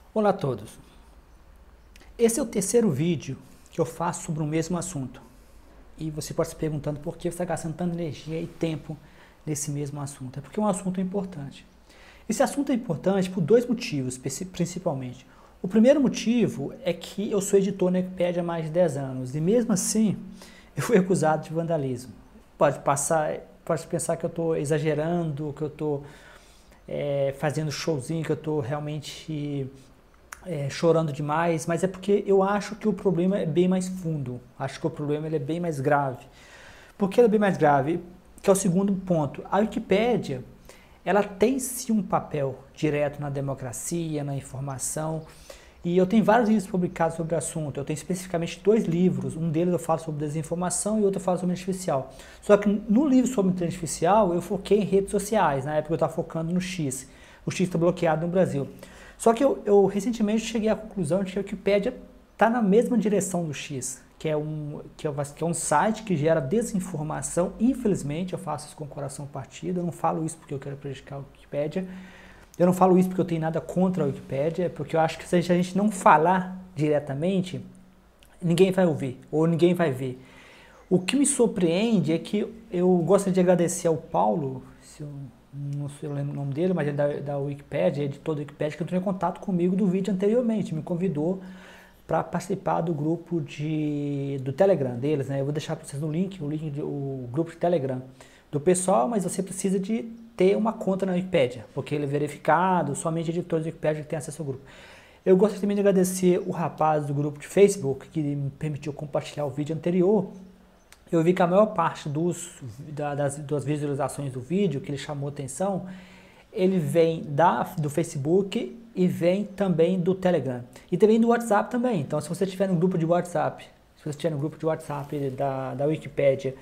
Olá a todos. Esse é o terceiro vídeo que eu faço sobre o mesmo assunto. E você pode se perguntando por que você está gastando tanta energia e tempo nesse mesmo assunto. É porque é um assunto importante. Esse assunto é importante por dois motivos, principalmente. O primeiro motivo é que eu sou editor na Wikipédia há mais de 10 anos. E mesmo assim, eu fui acusado de vandalismo. Pode pensar que eu estou exagerando, que eu estou fazendo showzinho, que eu estou realmente chorando demais, mas é porque eu acho que o problema é bem mais fundo. Acho que o problema ele é bem mais grave. Por que ele é bem mais grave? Que é o segundo ponto. A Wikipédia, ela tem sim um papel direto na democracia, na informação, e eu tenho vários livros publicados sobre o assunto. Eu tenho especificamente dois livros. Um deles eu falo sobre desinformação e outro eu falo sobre inteligência artificial. Só que no livro sobre inteligência artificial eu foquei em redes sociais. Na época eu estava focando no X. O X está bloqueado no Brasil. Só que eu recentemente cheguei à conclusão de que a Wikipédia está na mesma direção do X, que é um site que gera desinformação. Infelizmente, eu faço isso com o coração partido. Eu não falo isso porque eu quero prejudicar a Wikipédia. Eu não falo isso porque eu tenho nada contra a Wikipédia, é porque eu acho que se a gente não falar diretamente, ninguém vai ouvir ou ninguém vai ver. O que me surpreende é que eu gostaria de agradecer ao Paulo, se eu não sei, eu lembro o nome dele, mas ele é da Wikipédia, editor da Wikipédia, que entrou em contato comigo do vídeo anteriormente, me convidou para participar do grupo do Telegram deles, né? Eu vou deixar para vocês no link, o grupo de Telegram do pessoal, mas você precisa de ter uma conta na Wikipédia, porque ele é verificado, somente editores da Wikipédia que têm acesso ao grupo. Eu gostaria também de agradecer o rapaz do grupo de Facebook que me permitiu compartilhar o vídeo anterior. Eu vi que a maior parte das visualizações do vídeo que ele chamou atenção, ele vem do Facebook e vem também do Telegram. E também do WhatsApp também. Então, se você estiver no grupo de WhatsApp, da Wikipédia,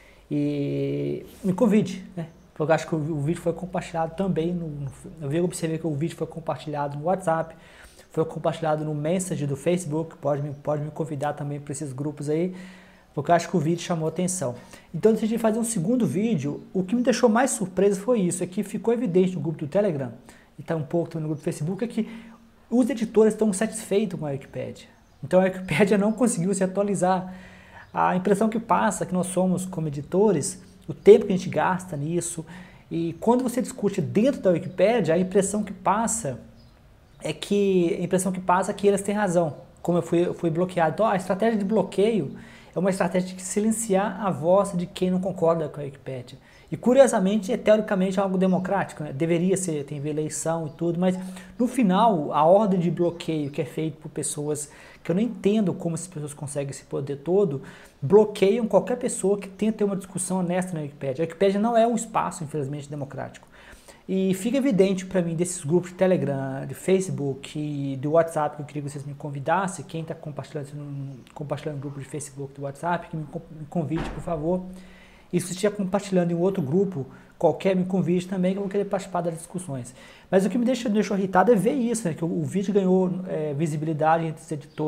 e me convide, né? Porque eu acho que o vídeo foi compartilhado também, eu observei que o vídeo foi compartilhado no WhatsApp, foi compartilhado no Messenger do Facebook, pode me convidar também para esses grupos aí, porque eu acho que o vídeo chamou atenção. Então eu decidi fazer um segundo vídeo. O que me deixou mais surpreso foi isso, é que ficou evidente no grupo do Telegram, e está um pouco também no grupo do Facebook, é que os editores estão satisfeitos com a Wikipédia. Então a Wikipédia não conseguiu se atualizar. A impressão que passa, que nós somos como editores, o tempo que a gente gasta nisso, e quando você discute dentro da Wikipédia, a impressão que passa é que eles têm razão, como eu fui bloqueado. Então a estratégia de bloqueio é uma estratégia de silenciar a voz de quem não concorda com a Wikipédia. E curiosamente, teoricamente é algo democrático, né? Deveria ser, tem eleição e tudo, mas no final a ordem de bloqueio que é feita por pessoas que eu não entendo como essas pessoas conseguem esse poder todo, bloqueiam qualquer pessoa que tenta ter uma discussão honesta na Wikipédia. A Wikipédia não é um espaço, infelizmente, democrático. E fica evidente para mim desses grupos de Telegram, de Facebook e do WhatsApp, que eu queria que vocês me convidassem. Quem está compartilhando no grupo de Facebook, do WhatsApp, que me convide, por favor. E se você estiver compartilhando em outro grupo, qualquer me convide também, que eu vou querer participar das discussões. Mas o que me deixou irritado é ver isso, né, que o vídeo ganhou visibilidade entre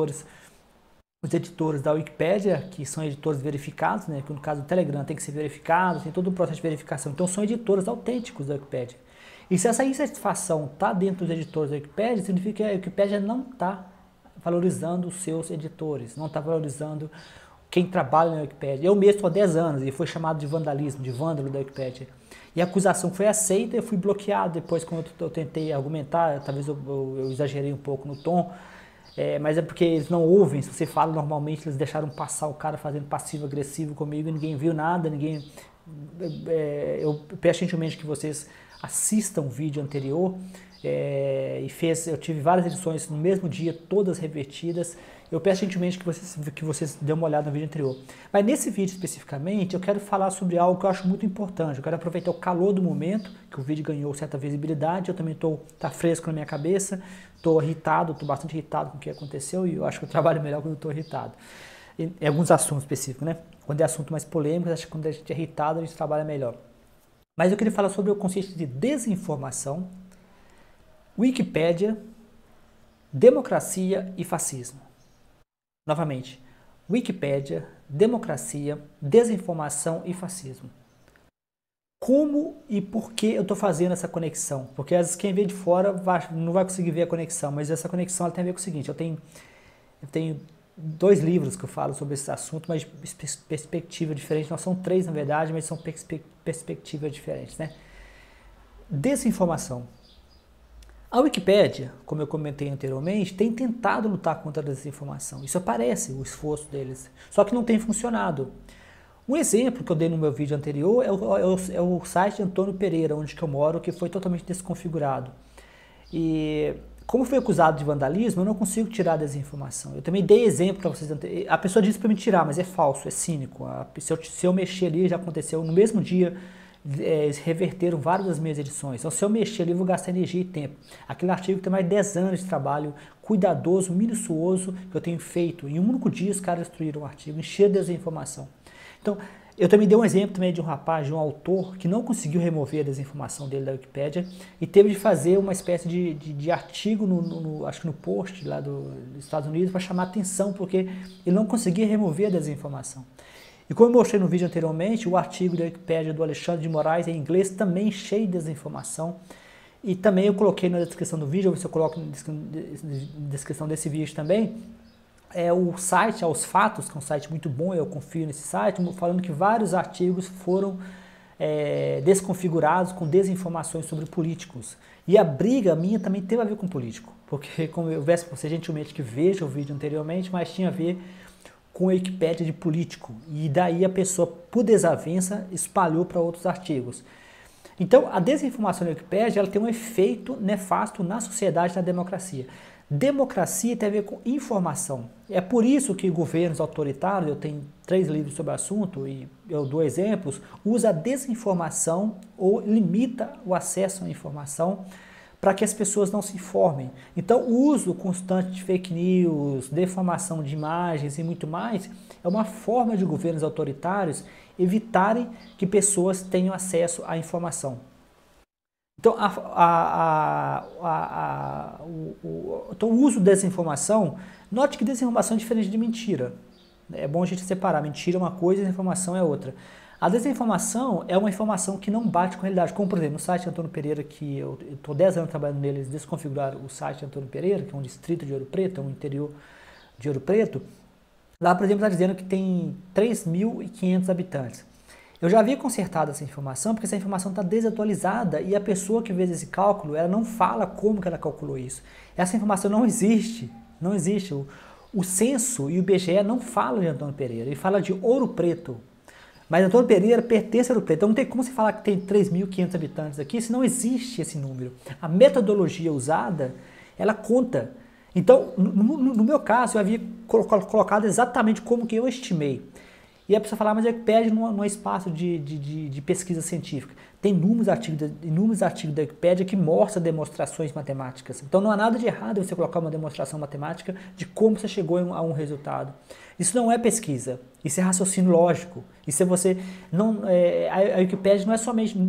os editores da Wikipédia, que são editores verificados, né, que no caso do Telegram tem que ser verificado, tem todo um processo de verificação. Então são editores autênticos da Wikipédia. E se essa insatisfação está dentro dos editores da Wikipédia, significa que a Wikipédia não está valorizando os seus editores, não está valorizando quem trabalha na Wikipédia. Eu mesmo estou há 10 anos e fui chamado de vandalismo, de vândalo da Wikipédia. E a acusação foi aceita e eu fui bloqueado depois quando eu tentei argumentar, talvez eu exagerei um pouco no tom, mas é porque eles não ouvem, se você fala normalmente, eles deixaram passar o cara fazendo passivo-agressivo comigo e ninguém viu nada, eu peço gentilmente que vocês assistam o vídeo anterior, eu tive várias edições no mesmo dia, todas revertidas. Eu peço gentilmente que vocês dêem uma olhada no vídeo anterior. Mas nesse vídeo especificamente, eu quero falar sobre algo que eu acho muito importante. Eu quero aproveitar o calor do momento, que o vídeo ganhou certa visibilidade. Eu também tá fresco na minha cabeça, estou irritado, estou bastante irritado com o que aconteceu e eu acho que eu trabalho melhor quando eu estou irritado. Em alguns assuntos específicos, né? Quando é assunto mais polêmico, acho que quando a gente é irritado, a gente trabalha melhor. Mas eu queria falar sobre o conceito de desinformação, Wikipédia, democracia e fascismo. Novamente, Wikipédia, democracia, desinformação e fascismo. como e por que eu estou fazendo essa conexão? Porque às vezes quem vê de fora não vai conseguir ver a conexão, mas essa conexão ela tem a ver com o seguinte, eu tenho 2 livros que eu falo sobre esse assunto, mas de perspectiva diferente, não são 3 na verdade, mas são perspectivas diferentes, né? Desinformação. A Wikipédia, como eu comentei anteriormente, tem tentado lutar contra a desinformação. Isso aparece, o esforço deles, só que não tem funcionado. Um exemplo que eu dei no meu vídeo anterior é o site de Antônio Pereira, onde que eu moro, que foi totalmente desconfigurado. E como foi acusado de vandalismo, eu não consigo tirar a desinformação. Eu também dei exemplo para vocês. A pessoa disse para me tirar, mas é falso, é cínico. Se eu mexer ali, já aconteceu no mesmo dia, eles reverteram várias das minhas edições. Então, se eu mexer ali, eu vou gastar energia e tempo. Aquele artigo tem mais de 10 anos de trabalho cuidadoso, minucioso, que eu tenho feito. Em um único dia, os caras destruíram o artigo, encheram de desinformação. Então, eu também dei um exemplo também de um rapaz, de um autor, que não conseguiu remover a desinformação dele da Wikipédia e teve de fazer uma espécie de artigo, acho que no post lá dos Estados Unidos, para chamar atenção, porque ele não conseguia remover a desinformação. E como eu mostrei no vídeo anteriormente, o artigo da Wikipédia do Alexandre de Moraes em inglês também cheio de desinformação. E também eu coloquei na descrição do vídeo, ou se eu coloco na descrição desse vídeo também, o site Aos Fatos, que é um site muito bom, eu confio nesse site, falando que vários artigos foram desconfigurados com desinformações sobre políticos. E a briga minha também teve a ver com político, porque como eu peço para você gentilmente que veja o vídeo anteriormente, mas tinha a ver com a Wikipédia de político. E daí a pessoa, por desavença, espalhou para outros artigos. Então, a desinformação da Wikipédia ela tem um efeito nefasto na sociedade e na democracia. Democracia tem a ver com informação. É por isso que governos autoritários, eu tenho 3 livros sobre o assunto e eu dou exemplos, usa a desinformação ou limita o acesso à informação para que as pessoas não se informem. Então, o uso constante de fake news, deformação de imagens e muito mais é uma forma de governos autoritários evitarem que pessoas tenham acesso à informação. Então, então, o uso dessa informação, note que desinformação é diferente de mentira. É bom a gente separar, mentira é uma coisa e desinformação é outra. A desinformação é uma informação que não bate com a realidade, como por exemplo no site de Antônio Pereira, que eu estou 10 anos trabalhando nele, eles desconfiguraram o site de Antônio Pereira, que é um distrito de Ouro Preto, é um interior de Ouro Preto. Lá, por exemplo, está dizendo que tem 3.500 habitantes. Eu já havia consertado essa informação, porque essa informação está desatualizada e a pessoa que fez esse cálculo, ela não fala como que ela calculou isso. Essa informação não existe, não existe. O censo e o IBGE não falam de Antônio Pereira, ele fala de Ouro Preto. Mas Antônio Pereira pertence a Ouro Preto, então não tem como se falar que tem 3.500 habitantes aqui, se não existe esse número. A metodologia usada, ela conta. Então, no meu caso, eu havia colocado exatamente como que eu estimei. E a pessoa fala, mas a Wikipédia não é espaço de pesquisa científica. Tem inúmeros artigos da Wikipédia que mostram demonstrações matemáticas. Então não há nada de errado você colocar uma demonstração matemática de como você chegou a um resultado. Isso não é pesquisa, isso é raciocínio lógico. Isso é você não a Wikipédia não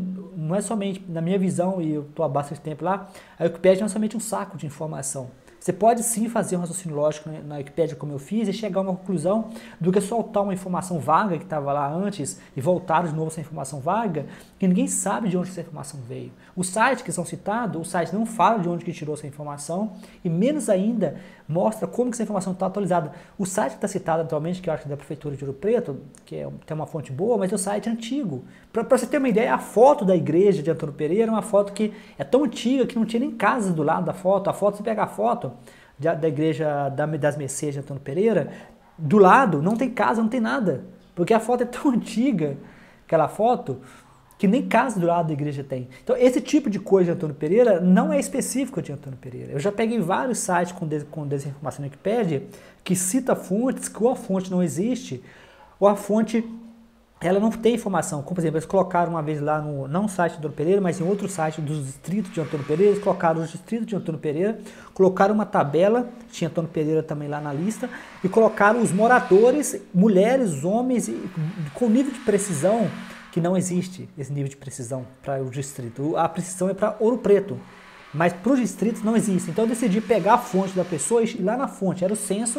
é somente, na minha visão, e eu estou há bastante tempo lá, a Wikipédia não é somente um saco de informação. Você pode sim fazer um raciocínio lógico na Wikipédia como eu fiz e chegar a uma conclusão do que soltar uma informação vaga que estava lá antes e voltar de novo essa informação vaga, que ninguém sabe de onde essa informação veio. Os sites que são citados, o site não fala de onde que tirou essa informação e menos ainda mostra como que essa informação está atualizada. O site que está citado atualmente, que eu acho que é da Prefeitura de Ouro Preto, que tem uma fonte boa, mas é um site antigo. Para você ter uma ideia, a foto da igreja de Antônio Pereira é uma foto que é tão antiga que não tinha nem casa do lado da foto. A foto, você pega a foto da igreja das Mercês de Antônio Pereira, do lado não tem casa, não tem nada. Porque a foto é tão antiga, aquela foto, que nem casa do lado da igreja tem. Então, esse tipo de coisa de Antônio Pereira não é específico de Antônio Pereira. Eu já peguei vários sites com desinformação na Wikipédia que cita fontes que ou a fonte não existe, ou a fonte ela não tem informação. Como, por exemplo, eles colocaram uma vez lá, não no site de Antônio Pereira, mas em outro site dos distritos de Antônio Pereira, eles colocaram os distritos de Antônio Pereira, colocaram uma tabela, tinha Antônio Pereira também lá na lista, e colocaram os moradores, mulheres, homens, com nível de precisão que não existe esse nível de precisão para o distrito. A precisão é para Ouro Preto, mas para os distritos não existe. Então eu decidi pegar a fonte da pessoa e ir lá na fonte. Era o censo,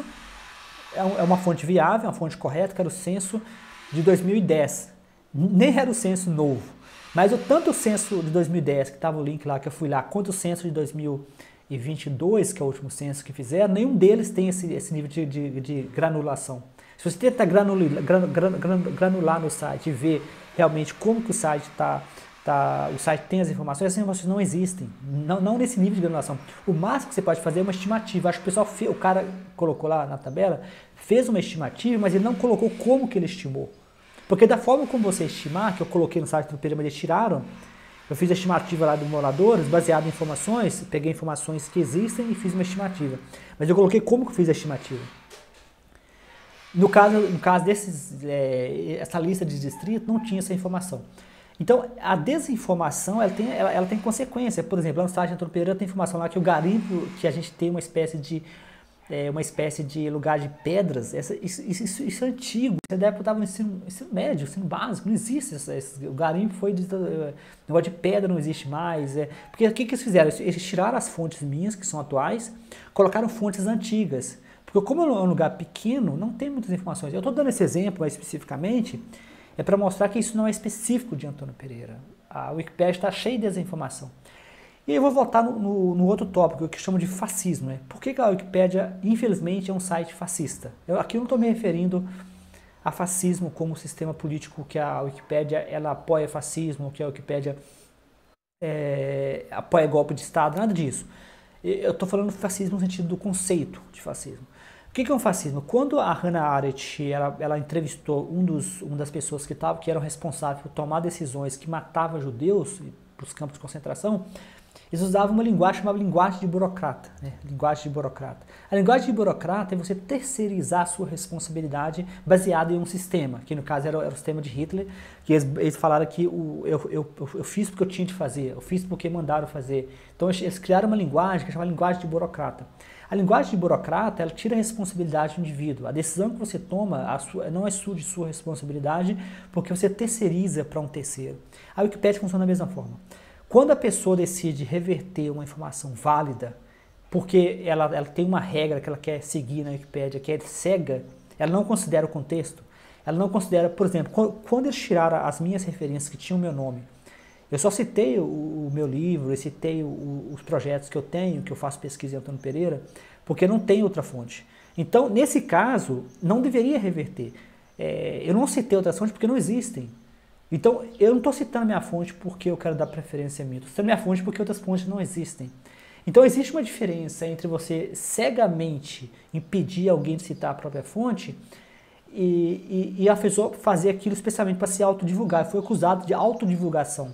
é uma fonte viável, uma fonte correta, que era o censo de 2010. Nem era o censo novo. Mas tanto o censo de 2010, que estava o link lá, que eu fui lá, quanto o censo de 2022, que é o último censo que fizeram, nenhum deles tem esse nível de granulação. Se você tentar granular no site e ver realmente como que o site o site tem as essas informações não existem, não nesse nível de granulação. O máximo que você pode fazer é uma estimativa. Acho que o cara colocou lá na tabela, fez uma estimativa, mas ele não colocou como que ele estimou. Porque da forma como você estimar, que eu coloquei no site do Pereira, mas eles tiraram, eu fiz a estimativa lá dos moradores, baseado em informações, peguei informações que existem e fiz uma estimativa. Mas eu coloquei como que eu fiz a estimativa. No caso essa lista de distritos não tinha essa informação. Então, a desinformação, ela tem consequência. Por exemplo, lá no site de Antônio Pereira tem informação lá que o garimpo, que a gente tem uma espécie de lugar de pedras, isso é antigo. Você deve estar no ensino médio, ensino básico, não existe. O garimpo foi negócio de pedra, não existe mais. Porque o que eles fizeram? Eles tiraram as fontes minhas, que são atuais, colocaram fontes antigas. Porque como é um lugar pequeno, não tem muitas informações. Eu estou dando esse exemplo mais especificamente, é para mostrar que isso não é específico de Antônio Pereira. A Wikipédia está cheia de desinformação. E eu vou voltar no outro tópico, que eu chamo de fascismo. Né? Por que a Wikipédia, infelizmente, é um site fascista? Aqui eu não estou me referindo a fascismo como sistema político, que a Wikipédia ela apoia fascismo, que a Wikipédia apoia golpe de Estado, nada disso. Eu estou falando de fascismo no sentido do conceito de fascismo. O que é um fascismo? Quando a Hannah Arendt ela entrevistou uma das pessoas que eram responsáveis por tomar decisões que matavam judeus para os campos de concentração, eles usavam uma linguagem chamada linguagem de burocrata. Né? Linguagem de burocrata. A linguagem de burocrata é você terceirizar a sua responsabilidade baseada em um sistema, que no caso era o sistema de Hitler, que eles falaram que eu fiz porque eu tinha de fazer, eu fiz porque mandaram fazer. Então eles criaram uma linguagem que chama linguagem de burocrata. A linguagem de burocrata, ela tira a responsabilidade do indivíduo. A decisão que você toma não é de sua responsabilidade, porque você terceiriza para um terceiro. A Wikipédia funciona da mesma forma. Quando a pessoa decide reverter uma informação válida, porque ela tem uma regra que ela quer seguir na Wikipédia, que é cega, ela não considera o contexto, ela não considera, por exemplo, quando eles tiraram as minhas referências que tinham o meu nome, eu só citei o meu livro, eu citei os projetos que eu tenho, que eu faço pesquisa em Antônio Pereira, porque não tem outra fonte. Então, nesse caso, não deveria reverter. Eu não citei outras fontes porque não existem. Então, eu não estou citando minha fonte porque eu quero dar preferência a mim. Estou citando minha fonte porque outras fontes não existem. Então, existe uma diferença entre você cegamente impedir alguém de citar a própria fonte e a pessoa fazer aquilo especialmente para se autodivulgar. Foi acusado de autodivulgação.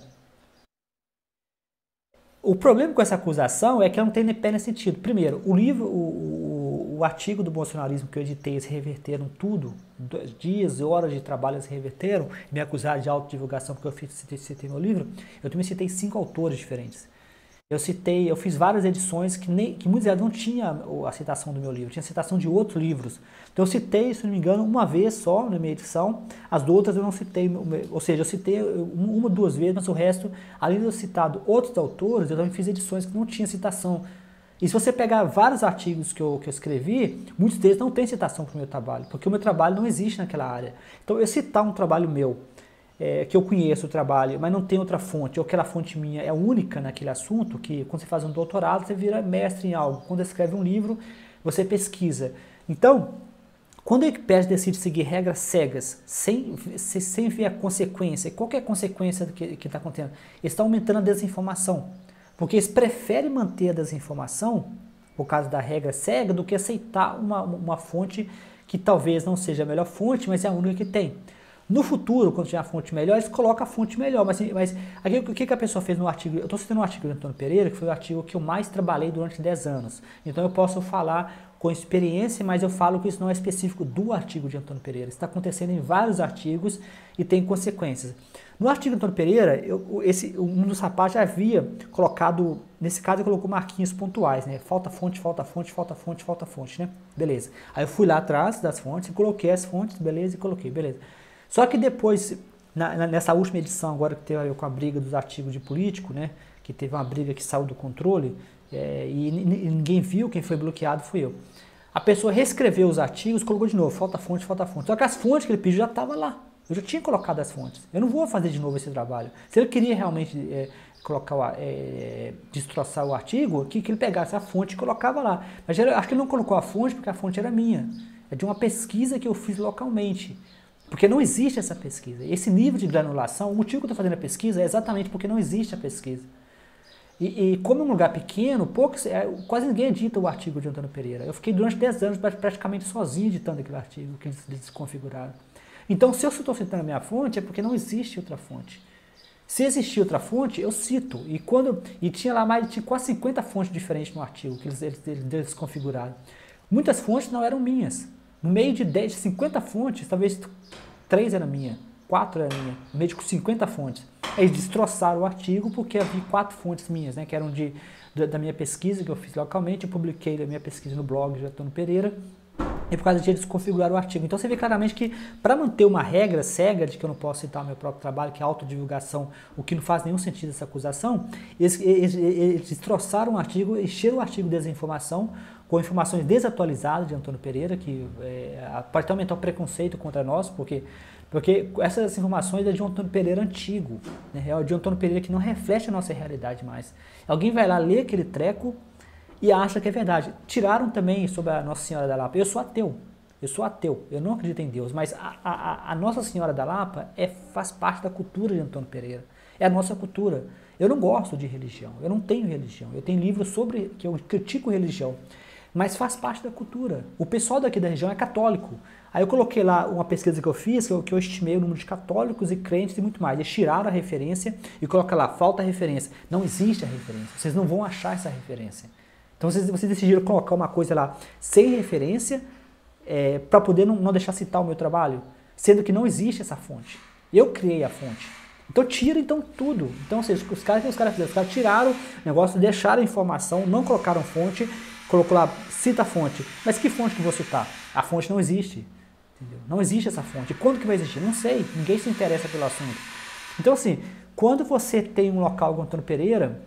O problema com essa acusação é que ela não tem nem pé nesse sentido. Primeiro, o livro, o artigo do bolsonarismo que eu editei, eles reverteram tudo, dias e horas de trabalho eles reverteram, me acusaram de autodivulgação porque eu citei meu livro. Eu também citei 5 autores diferentes. Eu fiz várias edições que muitas delas não tinham a citação do meu livro, tinha citação de outros livros. Então eu citei, se não me engano, uma vez só na minha edição, as outras eu não citei, ou seja, eu citei uma, 2 vezes, mas o resto, além de eu citar outros autores, eu também fiz edições que não tinham citação. E se você pegar vários artigos que eu escrevi, muitos deles não têm citação para o meu trabalho, porque o meu trabalho não existe naquela área. Então eu citar um trabalho meu, que eu conheço o trabalho, mas não tem outra fonte, ou aquela fonte minha é única naquele assunto, que quando você faz um doutorado, você vira mestre em algo. Quando você escreve um livro, você pesquisa. Então, quando a Wikipédia decide seguir regras cegas, sem ver a consequência, qual é a consequência do que está acontecendo? Eles estão aumentando a desinformação, porque eles preferem manter a desinformação, por causa da regra cega, do que aceitar uma fonte que talvez não seja a melhor fonte, mas é a única que tem. No futuro, quando tiver a fonte melhor, eles colocam a fonte melhor. Mas aqui, o que a pessoa fez no artigo? Eu estou citando um artigo do Antônio Pereira, que foi o artigo que eu mais trabalhei durante 10 anos. Então eu posso falar com experiência, mas eu falo que isso não é específico do artigo de Antônio Pereira. Isso está acontecendo em vários artigos e tem consequências. No artigo do Antônio Pereira, um dos rapazes já havia colocado, nesse caso ele colocou marquinhos pontuais, né? Falta fonte, falta fonte, falta fonte, falta fonte, né? Beleza. Aí eu fui lá atrás das fontes e coloquei as fontes, beleza, e coloquei, beleza. Só que depois, nessa última edição, agora que teve com a briga dos artigos de político, né, que teve uma briga que saiu do controle, e ninguém viu, quem foi bloqueado fui eu. A pessoa reescreveu os artigos, colocou de novo, falta fonte, falta fonte. Só que as fontes que ele pediu já estavam lá. Eu já tinha colocado as fontes. Eu não vou fazer de novo esse trabalho. Se ele queria realmente destroçar o artigo, que ele pegasse a fonte e colocava lá. Mas acho que ele não colocou a fonte porque a fonte era minha. É de uma pesquisa que eu fiz localmente. Porque não existe essa pesquisa. Esse nível de granulação, o motivo que eu estou fazendo a pesquisa é exatamente porque não existe a pesquisa. E como é um lugar pequeno, quase ninguém edita o artigo de Antônio Pereira. Eu fiquei durante 10 anos praticamente sozinho editando aquele artigo que eles desconfiguraram. Então, se eu estou citando a minha fonte, é porque não existe outra fonte. Se existir outra fonte, eu cito. E tinha lá tinha quase 50 fontes diferentes no artigo que eles desconfiguraram. Muitas fontes não eram minhas. No meio de 50 fontes, talvez 3 eram minhas, 4 eram minhas, no meio de 50 fontes. Eles destroçaram o artigo porque havia 4 fontes minhas, né, que eram da minha pesquisa que eu fiz localmente. Eu publiquei a minha pesquisa no blog de Antônio Pereira. E por causa disso eles desconfiguraram o artigo. Então você vê claramente que para manter uma regra cega de que eu não posso citar o meu próprio trabalho, que é autodivulgação, o que não faz nenhum sentido essa acusação, eles destroçaram o artigo, encheram o artigo de desinformação, com informações desatualizadas de Antônio Pereira, que pode até aumentar o preconceito contra nós, porque essas informações é de um Antônio Pereira antigo, né? É de um Antônio Pereira que não reflete a nossa realidade mais. Alguém vai lá ler aquele treco e acha que é verdade. Tiraram também sobre a Nossa Senhora da Lapa. Eu sou ateu, eu não acredito em Deus, mas a Nossa Senhora da Lapa faz parte da cultura de Antônio Pereira. É a nossa cultura. Eu não gosto de religião, eu não tenho religião. Eu tenho livros que eu critico religião, mas faz parte da cultura. O pessoal daqui da região é católico. Aí eu coloquei lá uma pesquisa que eu fiz, que eu estimei o número de católicos e crentes e muito mais. Eles tiraram a referência e colocam lá, falta referência. Não existe a referência, vocês não vão achar essa referência. Então vocês decidiram colocar uma coisa lá sem referência para poder não deixar citar o meu trabalho, sendo que não existe essa fonte. Eu criei a fonte. Então tira tudo. Então os caras fizeram? Os caras tiraram o negócio, deixaram a informação, não colocaram fonte, colocou lá, cita a fonte. Mas que fonte que eu vou citar? A fonte não existe. Entendeu? Não existe essa fonte. Quando que vai existir? Não sei. Ninguém se interessa pelo assunto. Então assim, quando você tem um local como Antônio Pereira,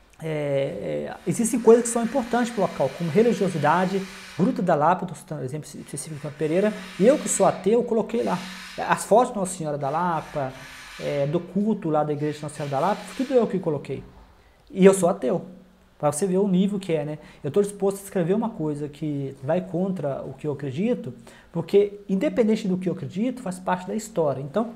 existem coisas que são importantes para o local, como religiosidade, Gruta da Lapa, estou citando exemplo específico de Antônio Pereira, e eu que sou ateu, coloquei lá as fotos de Nossa Senhora da Lapa, do culto lá da igreja de Nossa Senhora da Lapa, tudo eu que coloquei. E eu sou ateu, para você ver o nível que é, né? Eu estou disposto a escrever uma coisa que vai contra o que eu acredito, porque independente do que eu acredito, faz parte da história. Então,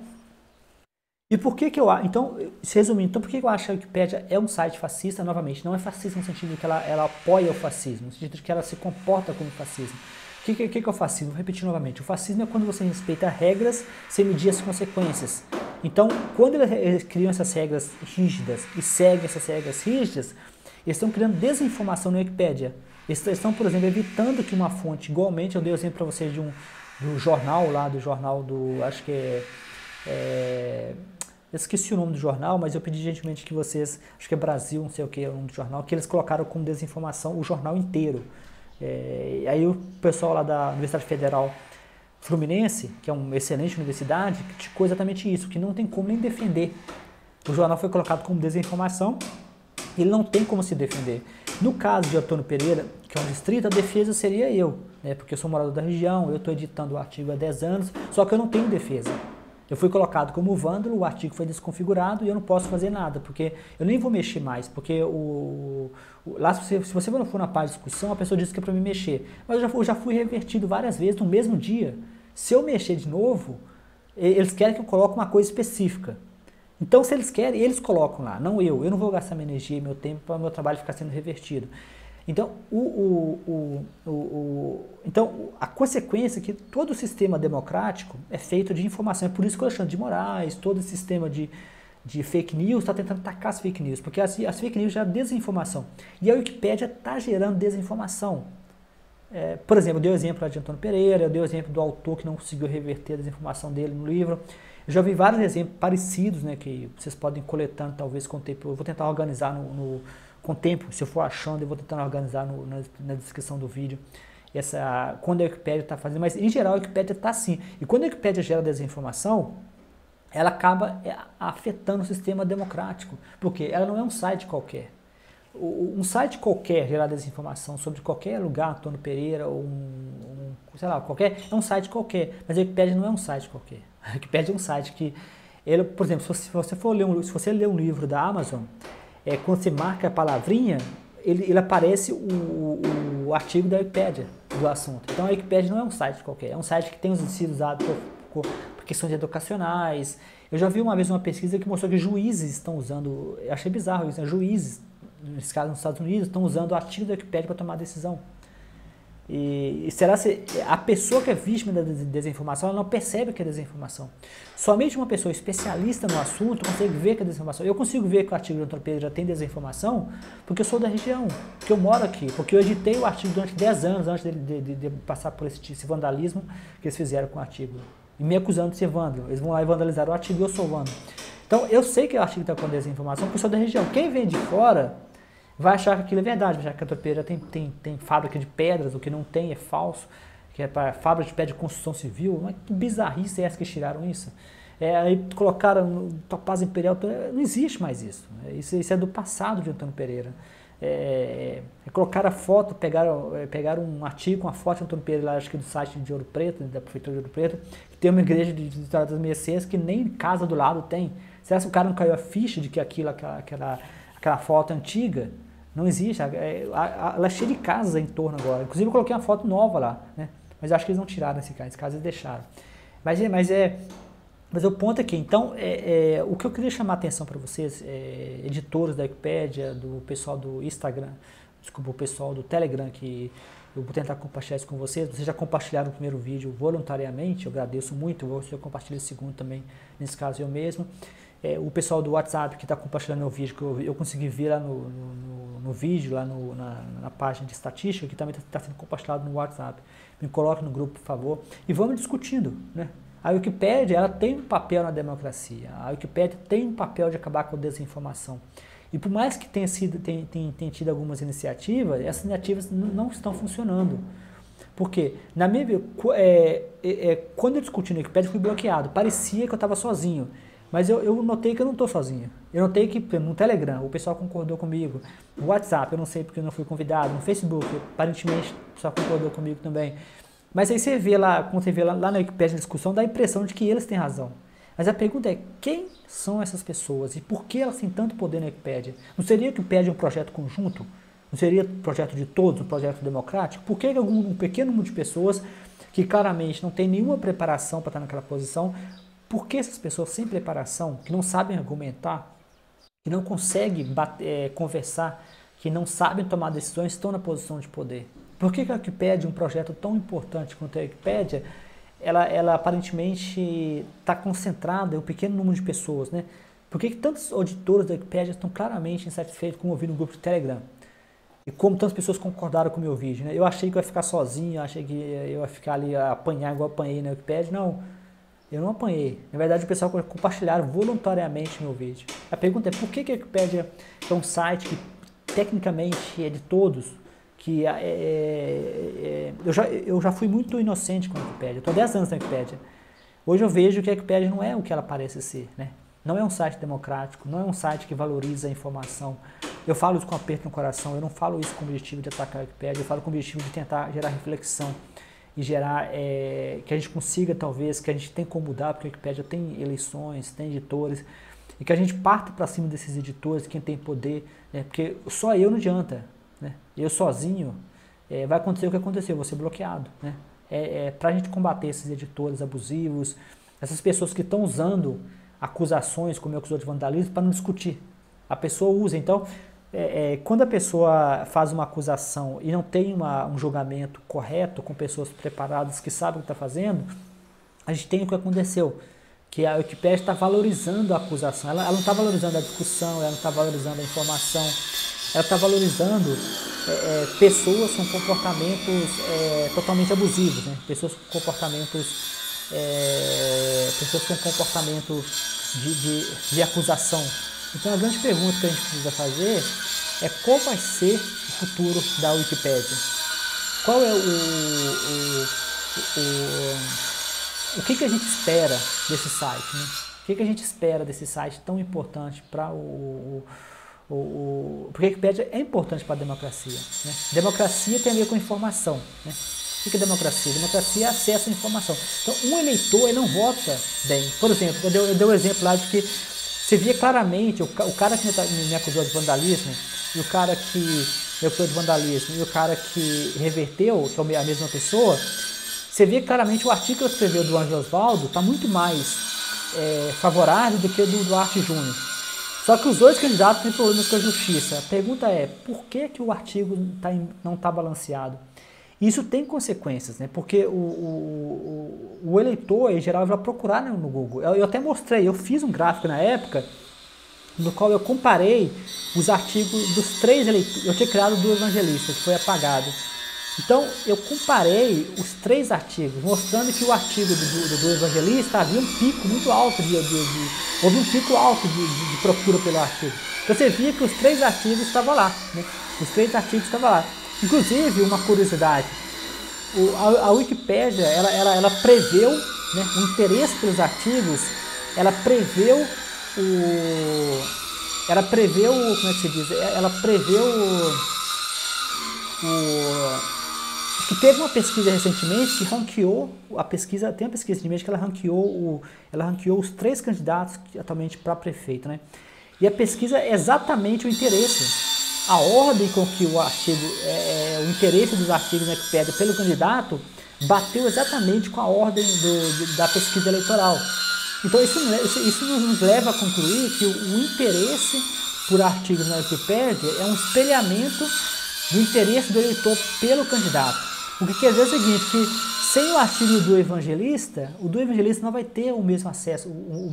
resumindo, por que eu acho que a Wikipédia é um site fascista? Novamente, não é fascista no sentido de que ela apoia o fascismo, no sentido de que ela se comporta como fascismo. O que é o fascismo? Vou repetir novamente. O fascismo é quando você respeita regras sem medir as consequências. Então, quando eles criam essas regras rígidas e seguem essas regras rígidas, eles estão criando desinformação na Wikipédia. Eles estão, por exemplo, evitando que uma fonte, igualmente, eu dei o exemplo para vocês do jornal lá, acho que eu esqueci o nome do jornal, mas eu pedi gentilmente que vocês, acho que é Brasil, não sei o que é o nome do jornal, que eles colocaram como desinformação o jornal inteiro. Aí o pessoal lá da Universidade Federal Fluminense, que é uma excelente universidade, criticou exatamente isso, que não tem como nem defender. O jornal foi colocado como desinformação, ele não tem como se defender. No caso de Antônio Pereira, que é um distrito, a defesa seria eu, né, porque eu sou morador da região, eu estou editando o artigo há 10 anos, só que eu não tenho defesa. Eu fui colocado como vândalo, o artigo foi desconfigurado e eu não posso fazer nada, porque eu nem vou mexer mais, porque lá se você for na página de discussão, a pessoa disse que é para me mexer. Mas eu já fui revertido várias vezes no mesmo dia. Se eu mexer de novo, eles querem que eu coloque uma coisa específica. Então, se eles querem, eles colocam lá, não eu. Eu não vou gastar minha energia e meu tempo para o meu trabalho ficar sendo revertido. Então, então, a consequência é que todo o sistema democrático é feito de informação. É por isso que o Alexandre de Moraes, todo esse sistema de fake news, está tentando atacar as fake news, porque as fake news geram desinformação. E a Wikipédia está gerando desinformação. Por exemplo, eu dei o exemplo lá de Antônio Pereira, eu dei o exemplo do autor que não conseguiu reverter a desinformação dele no livro. Eu já vi vários exemplos parecidos, né, que vocês podem ir coletando, talvez, com o tempo. Eu vou tentar organizar com o tempo, se eu for achando, eu vou tentar organizar na descrição do vídeo. Quando a Wikipédia está fazendo, mas em geral a Wikipédia está assim. E quando a Wikipédia gera desinformação, ela acaba afetando o sistema democrático, porque ela não é um site qualquer. Um site qualquer gerar desinformação sobre qualquer lugar, Antônio Pereira, ou sei lá, qualquer, é um site qualquer, mas a Wikipédia não é um site qualquer. A Wikipédia é um site que, ele, por exemplo, se você for ler se você ler um livro da Amazon, quando você marca a palavrinha, ele aparece o artigo da Wikipédia do assunto. Então a Wikipédia não é um site qualquer, é um site que tem sido usado por questões educacionais. Eu já vi uma vez uma pesquisa que mostrou que juízes estão usando, eu achei bizarro isso, né? Juízes, nesse caso nos Estados Unidos, estão usando o artigo da Wikipédia para tomar decisão. E será que a pessoa que é vítima da desinformação, ela não percebe que é desinformação? Somente uma pessoa especialista no assunto consegue ver que é desinformação. Eu consigo ver que o artigo do Antônio Pereira tem desinformação porque eu sou da região, porque eu moro aqui, porque eu editei o artigo durante 10 anos antes de passar por esse vandalismo que eles fizeram com o artigo. E me acusando de ser vândalo. Eles vão lá e vandalizaram o artigo e eu sou vândalo. Então eu sei que o artigo está com desinformação porque eu sou da região. Quem vem de fora vai achar que aquilo é verdade, vai achar que a Antônio Pereira tem fábrica de pedras, o que não tem é falso, que é para fábrica de pedra de construção civil. Mas que bizarrice é essa que tiraram isso? Aí colocaram Topaz Imperial, não existe mais isso. Isso é do passado de Antônio Pereira. Colocaram a foto, pegaram um artigo com a foto de Antônio Pereira, lá, acho que do site de Ouro Preto, da Prefeitura de Ouro Preto, que tem uma igreja de Vitória das Mercês que nem casa do lado tem. Será que o cara não caiu a ficha de que aquela foto antiga não existe? Ela é cheia de casas em torno agora. Inclusive eu coloquei uma foto nova lá, né? Mas eu acho que eles não tiraram esse caso eles deixaram. Mas o ponto aqui, então, o que eu queria chamar a atenção para vocês, editores da Wikipédia, do pessoal do Instagram, desculpa, o pessoal do Telegram, que eu vou tentar compartilhar isso com vocês. Vocês já compartilharam o primeiro vídeo voluntariamente, eu agradeço muito, você compartilha o segundo também, nesse caso eu mesmo. O pessoal do WhatsApp que está compartilhando o vídeo, que eu consegui ver lá no vídeo, lá na página de estatística, que também está sendo compartilhado no WhatsApp. Me coloque no grupo, por favor, e vamos discutindo, né? A Wikipédia, ela tem um papel na democracia, a Wikipédia tem um papel de acabar com a desinformação. E por mais que tenha tido algumas iniciativas, essas iniciativas não estão funcionando. Porque, na minha vida, quando eu discuti no Wikipédia, eu fui bloqueado. Parecia que eu estava sozinho. Mas eu notei que eu não estou sozinho. Eu notei que no Telegram o pessoal concordou comigo. No WhatsApp, eu não sei porque eu não fui convidado. No Facebook, aparentemente, o pessoal concordou comigo também. Mas aí você vê lá, quando você vê lá na Wikipédia na discussão, dá a impressão de que eles têm razão. Mas a pergunta é, quem são essas pessoas e por que elas têm tanto poder na Wikipédia? Não seria que o Wikipédia é um projeto conjunto? Não seria um projeto de todos, um projeto democrático? Por que um pequeno número de pessoas que claramente não tem nenhuma preparação para estar naquela posição, por que essas pessoas sem preparação, que não sabem argumentar, que não conseguem conversar, que não sabem tomar decisões, estão na posição de poder? Por que a Wikipédia, um projeto tão importante quanto a Wikipédia, ela aparentemente está concentrada em um pequeno número de pessoas, né? Por que tantos auditores da Wikipédia estão claramente insatisfeitos, como eu vi no grupo de Telegram? E como tantas pessoas concordaram com o meu vídeo, né? Eu achei que eu ia ficar sozinho, eu achei que eu ia ficar ali a apanhar igual eu apanhei na Wikipédia. Não, eu não apanhei. Na verdade, o pessoal compartilharam voluntariamente meu vídeo. A pergunta é por que a Wikipédia é um site que tecnicamente é de todos, que eu já fui muito inocente com a Wikipédia. Eu estou há 10 anos na Wikipédia. Hoje eu vejo que a Wikipédia não é o que ela parece ser, né? Não é um site democrático, não é um site que valoriza a informação. Eu falo isso com aperto no coração, eu não falo isso com o objetivo de atacar a Wikipédia, eu falo com o objetivo de tentar gerar reflexão e gerar, que a gente consiga talvez, que a gente tem como mudar, porque a Wikipédia tem eleições, tem editores, e que a gente parta para cima desses editores, quem tem poder, né? Porque só eu não adianta, né? Eu sozinho, vai acontecer o que aconteceu, eu vou ser bloqueado, né? Para a gente combater esses editores abusivos, essas pessoas que estão usando acusações, como eu acusou de vandalismo, para não discutir. A pessoa usa, então, quando a pessoa faz uma acusação e não tem um julgamento correto, com pessoas preparadas que sabem o que está fazendo, a gente tem o que aconteceu, que a Wikipédia está valorizando a acusação, ela não está valorizando a discussão, ela não está valorizando a informação, ela está valorizando pessoas com comportamentos totalmente abusivos, né? Pessoas com comportamentos de acusação. Então a grande pergunta que a gente precisa fazer é qual vai ser o futuro da Wikipédia? Qual é o que a gente espera desse site, né? O que a gente espera desse site tão importante para porque a Wikipédia é importante para a democracia, né? Democracia tem a ver com informação, né? O que é democracia? Democracia é acesso à informação. Então, um eleitor ele não vota bem. Por exemplo, eu dei um exemplo lá de que você via claramente o cara que me acusou de vandalismo, e o cara que me acusou de vandalismo, e o cara que reverteu, que é a mesma pessoa, você vê claramente o artigo que eu escrevi do Ângelo Osvaldo está muito mais favorável do que o do Duarte Júnior. Só que os dois candidatos têm problemas com a justiça. A pergunta é, por que o artigo não está balanceado? Isso tem consequências, né? Porque o eleitor, em geral, vai procurar no Google. Eu até mostrei, eu fiz um gráfico na época, no qual eu comparei os artigos dos 3 eleitores. Eu tinha criado do Evangelista, que foi apagado. Então, eu comparei os 3 artigos, mostrando que o artigo do Evangelista havia um pico muito alto, houve um pico alto de procura pelo artigo. Então, você via que os 3 artigos estavam lá, né? Os 3 artigos estavam lá. Inclusive, uma curiosidade, a Wikipédia, ela preveu, né, o interesse pelos artigos, ela preveu, como é que se diz? Ela preveu que teve uma pesquisa recentemente que ranqueou, tem uma pesquisa recentemente que ela ranqueou os 3 candidatos atualmente para prefeito, né? E a pesquisa é exatamente o interesse. A ordem com que o interesse dos artigos na Wikipédia pelo candidato bateu exatamente com a ordem da pesquisa eleitoral. Então isso nos leva a concluir que o interesse por artigos na Wikipédia é um espelhamento do interesse do eleitor pelo candidato. O que quer dizer é o seguinte, que sem o artigo do Evangelista, o do Evangelista não vai ter o mesmo acesso, o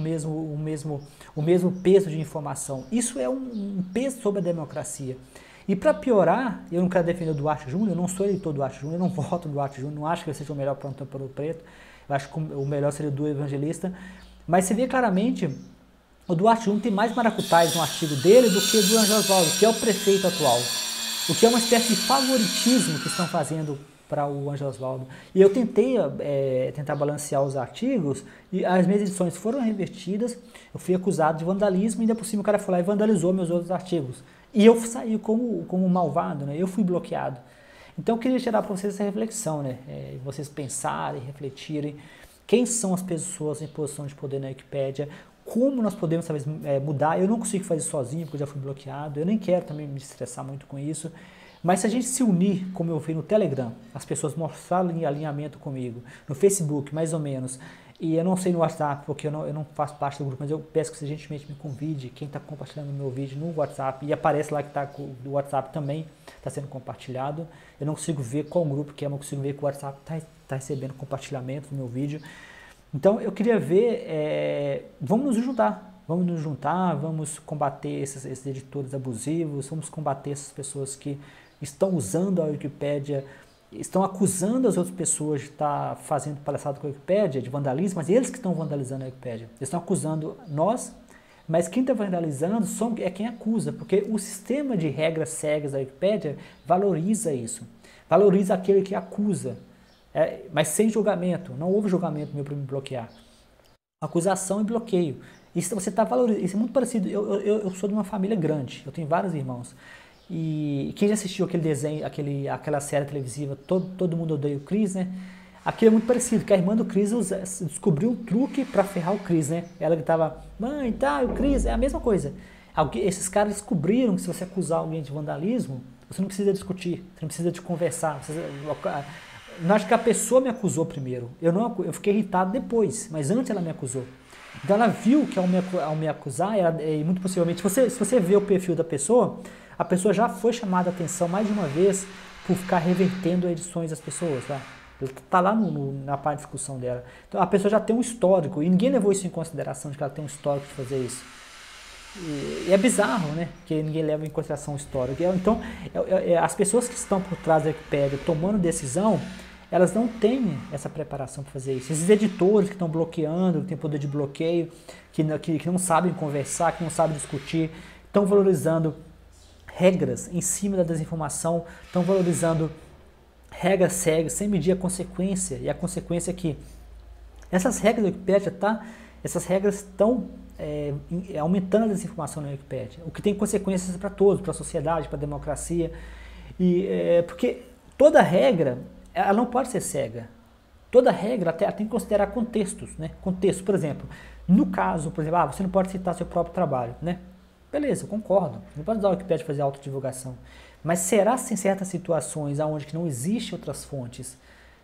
mesmo peso de informação. Isso é um peso sobre a democracia. E para piorar, eu não quero defender o Duarte Júnior, eu não sou eleitor do Duarte Júnior, eu não voto no Duarte Júnior, não acho que ele seja o melhor plantão para o preto, eu acho que o melhor seria o do Evangelista, mas você vê claramente, o Duarte Júnior tem mais maracutais no artigo dele do que o do Ângelo Osvaldo, que é o prefeito atual. O que é uma espécie de favoritismo que estão fazendo para o Ângelo Osvaldo. E eu tentei tentar balancear os artigos e as minhas edições foram revertidas, eu fui acusado de vandalismo e ainda por cima o cara foi lá e vandalizou meus outros artigos. E eu saí como malvado, né? Eu fui bloqueado. Então eu queria gerar para vocês essa reflexão, né? Vocês pensarem, refletirem quem são as pessoas em posição de poder na Wikipédia, como nós podemos talvez mudar. Eu não consigo fazer sozinho porque eu já fui bloqueado, eu nem quero também me estressar muito com isso. Mas se a gente se unir, como eu vi no Telegram, as pessoas mostrarem alinhamento comigo, no Facebook mais ou menos, e eu não sei no WhatsApp, porque eu não faço parte do grupo, mas eu peço que você gentilmente me convide, quem está compartilhando o meu vídeo no WhatsApp, e aparece lá que está do WhatsApp também está sendo compartilhado. Eu não consigo ver qual grupo que é, mas eu consigo ver que o WhatsApp está recebendo compartilhamento do meu vídeo. Então eu queria ver, vamos nos juntar, vamos combater esses editores abusivos, vamos combater essas pessoas que estão usando a Wikipédia, estão acusando as outras pessoas de estar fazendo palhaçada com a Wikipédia, de vandalismo, mas eles que estão vandalizando a Wikipédia. Eles estão acusando nós, mas quem está vandalizando é quem acusa, porque o sistema de regras cegas da Wikipédia valoriza isso, valoriza aquele que acusa, mas sem julgamento. Não houve julgamento meu para me bloquear. Acusação e bloqueio. Isso você está valorizando. Isso é muito parecido. Eu sou de uma família grande, eu tenho vários irmãos. E quem já assistiu aquele desenho, aquela série televisiva Todo Mundo Odeia o Chris, né? Aquilo é muito parecido, que a irmã do Chris descobriu um truque para ferrar o Chris, né? Ela que estava, mãe, tá, o Chris, é a mesma coisa. Esses caras descobriram que se você acusar alguém de vandalismo, você não precisa discutir, você não precisa de conversar. Não acho que a pessoa me acusou primeiro, eu fiquei irritado depois, mas antes ela me acusou. Então ela viu que ao me acusar, muito possivelmente, se você vê o perfil da pessoa, a pessoa já foi chamada a atenção mais de uma vez por ficar revertendo edições das pessoas, tá? Está lá na parte de discussão dela. Então a pessoa já tem um histórico, e ninguém levou isso em consideração, de que ela tem um histórico de fazer isso. E é bizarro, né? Que ninguém leva em consideração o histórico. Então, as pessoas que estão por trás da Wikipédia tomando decisão, elas não têm essa preparação para fazer isso. Esses editores que estão bloqueando, que têm poder de bloqueio, que não sabem conversar, que não sabem discutir, estão valorizando regras em cima da desinformação, estão valorizando regras cegas, sem medir a consequência. E a consequência é que essas regras da Wikipédia, essas regras estão aumentando a desinformação na Wikipédia, o que tem consequências para todos, para a sociedade, para a democracia. Porque toda regra, ela não pode ser cega. Toda regra tem que considerar contextos, né? Contexto, por exemplo, no caso, por exemplo, você não pode citar seu próprio trabalho, né? Beleza, eu concordo. Não pode usar o Wikipedia fazer autodivulgação. Mas será se em certas situações onde não existem outras fontes,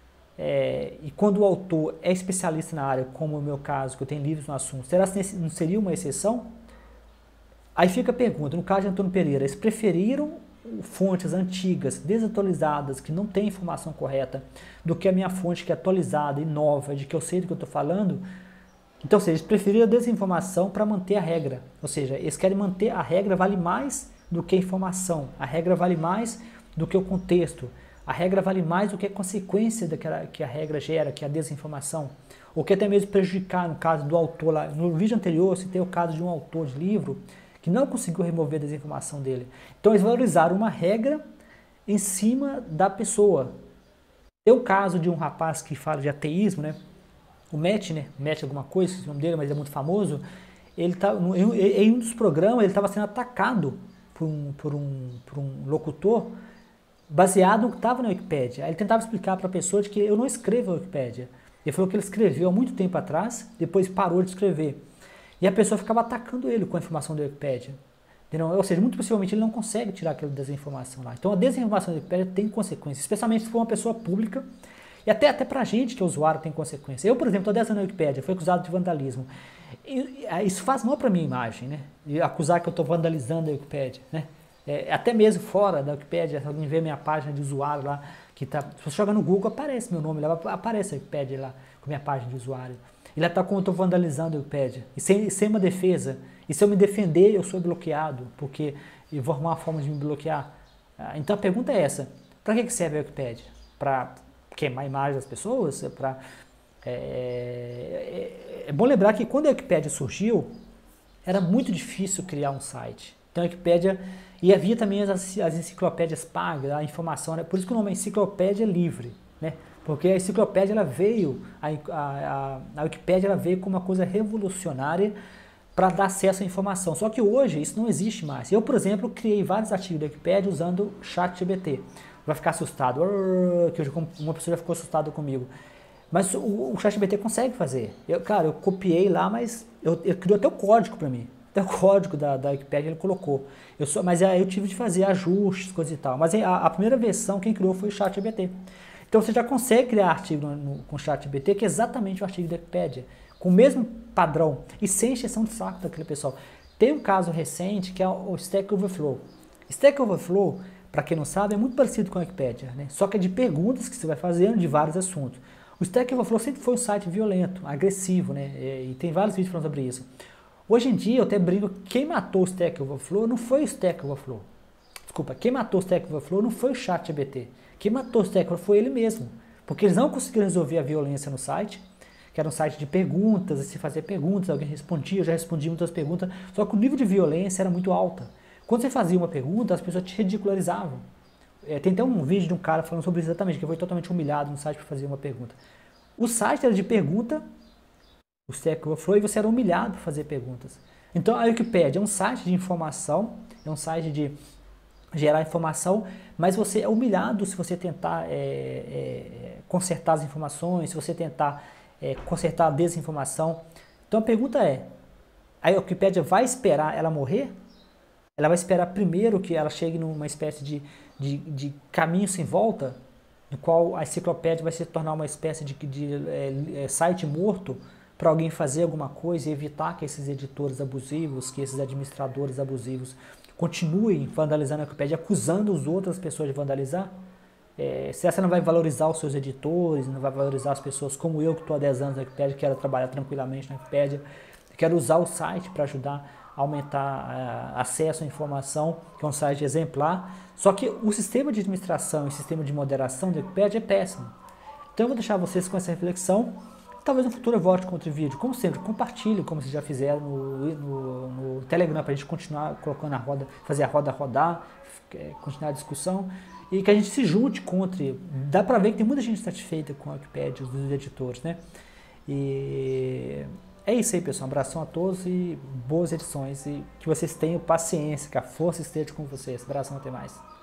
e quando o autor é especialista na área, como o meu caso, que eu tenho livros no assunto, será que não seria uma exceção? Aí fica a pergunta, no caso de Antônio Pereira, eles preferiram fontes antigas, desatualizadas, que não têm informação correta, do que a minha fonte que é atualizada e nova, de que eu sei do que eu estou falando? Então, ou seja, eles preferiram a desinformação para manter a regra. Ou seja, eles querem manter a regra vale mais do que a informação. A regra vale mais do que o contexto. A regra vale mais do que a consequência que a regra gera, que é a desinformação. Ou que até mesmo prejudicar, no caso do autor lá. No vídeo anterior, eu citei o caso de um autor de livro que não conseguiu remover a desinformação dele. Então, eles valorizaram uma regra em cima da pessoa. Tem o caso de um rapaz que fala de ateísmo, né? O Matt, né? Matt alguma coisa, esse nome dele, mas é muito famoso. Ele tá, em um dos programas, ele estava sendo atacado por um locutor baseado no que estava na Wikipédia. Aí ele tentava explicar para a pessoa de que eu não escrevo a Wikipédia. Ele falou que ele escreveu há muito tempo atrás, depois parou de escrever. E a pessoa ficava atacando ele com a informação da Wikipédia. Entendeu? Ou seja, muito possivelmente ele não consegue tirar aquela desinformação lá. Então a desinformação da Wikipédia tem consequências, especialmente se for uma pessoa pública. E até para a gente, que é usuário, tem consequência. Eu, por exemplo, estou 10 anos na Wikipédia, fui acusado de vandalismo. Isso faz mal para a minha imagem, né? E acusar que eu estou vandalizando a Wikipédia, né? Até mesmo fora da Wikipédia, se alguém vê minha página de usuário lá, que tá, se você jogar no Google, aparece meu nome lá, aparece a Wikipédia lá, com minha página de usuário. E lá está como eu estou vandalizando a Wikipédia. E sem uma defesa. E se eu me defender, eu sou bloqueado, porque eu vou arrumar uma forma de me bloquear. Então a pergunta é essa: para que serve a Wikipédia? Para queimar a imagem das pessoas? É bom lembrar que quando a Wikipédia surgiu, era muito difícil criar um site. Então a Wikipédia, e havia também as enciclopédias pagas, a informação, né? Por isso que o nome é enciclopédia livre, né? Porque a enciclopédia, ela veio, a Wikipédia, ela veio como uma coisa revolucionária para dar acesso à informação. Só que hoje isso não existe mais. Eu, por exemplo, criei vários artigos da Wikipédia usando o ChatGPT. Vai ficar assustado, que uma pessoa já ficou assustada comigo. Mas o ChatGPT consegue fazer. Eu copiei lá, mas ele criou até o código para mim. Até o código da Wikipédia ele colocou. Mas aí eu tive de fazer ajustes, coisas e tal. Mas a primeira versão quem criou foi o ChatGPT. Então você já consegue criar artigo com o ChatGPT, que é exatamente o artigo da Wikipédia, com o mesmo padrão e sem encheção de saco daquele pessoal. Tem um caso recente que é o Stack Overflow. Stack Overflow, para quem não sabe, é muito parecido com a Wikipédia, né? Só que é de perguntas que você vai fazendo de vários assuntos. O Stack Overflow sempre foi um site violento, agressivo, né? E tem vários vídeos falando sobre isso. Hoje em dia, eu até brinco, quem matou o Stack Overflow não foi o Stack Overflow. Desculpa, quem matou o Stack Overflow não foi o ChatGPT. Quem matou o Stack Overflow foi ele mesmo. Porque eles não conseguiram resolver a violência no site, que era um site de perguntas, e se fazer perguntas, alguém respondia, eu já respondi muitas perguntas, só que o nível de violência era muito alto. Quando você fazia uma pergunta, as pessoas te ridicularizavam. Tem até um vídeo de um cara falando sobre isso exatamente, que foi totalmente humilhado no site para fazer uma pergunta. O site era de pergunta, o Stack Overflow, e você era humilhado para fazer perguntas. Então a Wikipédia é um site de informação, é um site de gerar informação, mas você é humilhado se você tentar consertar as informações, se você tentar consertar a desinformação. Então a pergunta é, a Wikipédia vai esperar ela morrer? Ela vai esperar primeiro que ela chegue numa espécie de caminho sem volta, no qual a enciclopédia vai se tornar uma espécie de site morto para alguém fazer alguma coisa e evitar que esses editores abusivos, que esses administradores abusivos continuem vandalizando a Wikipédia, acusando as outras pessoas de vandalizar? Se essa não vai valorizar os seus editores, não vai valorizar as pessoas como eu, que estou há 10 anos na Wikipédia, quero trabalhar tranquilamente na Wikipédia, quero usar o site para ajudar a aumentar acesso à informação, que é um site exemplar, só que o sistema de administração e o sistema de moderação da Wikipédia é péssimo. Então eu vou deixar vocês com essa reflexão. Talvez no futuro eu volte com outro vídeo. Como sempre, compartilhe, como vocês já fizeram no Telegram, para a gente continuar colocando a roda, fazer a roda rodar, continuar a discussão, e que a gente se junte contra. Dá para ver que tem muita gente satisfeita com a Wikipédia, os editores, né? E é isso aí, pessoal. Um abração a todos e boas edições. E que vocês tenham paciência, que a força esteja com vocês. Abração, até mais.